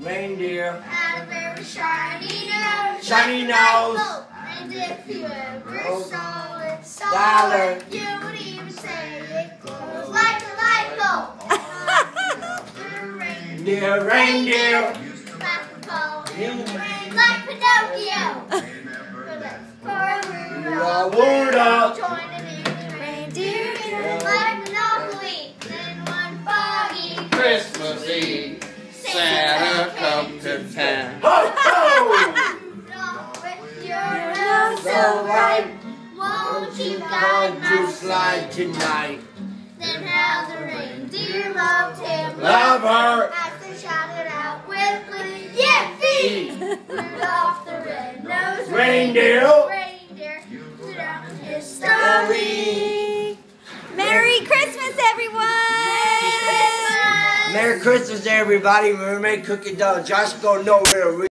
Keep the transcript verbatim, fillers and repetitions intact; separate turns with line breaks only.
Reindeer
had a very shiny nose.
Shiny nose.
And if you ever
Oh.
saw it, saw
Dollar.
it, you would even say it glows like a light bulb.
Dear reindeer
Like a ball in the rain, like Pinocchio. For Rudolph,
Rudolph
joining in the reindeer games like Monopoly. Then one foggy
Christmas Eve, Santa come to town.
Ho ho!
Rudolph, with your nose so bright, won't you guide my
to slide tonight.
Then how the reindeer loved him.
Love her.
As they shouted out with glee, Yippee! Rudolph the red-nosed
Reindeer.
reindeer put out his story.
Merry Christmas, everyone!
Merry Christmas, everybody. Mermaid cookie dough. Josh gonna know real.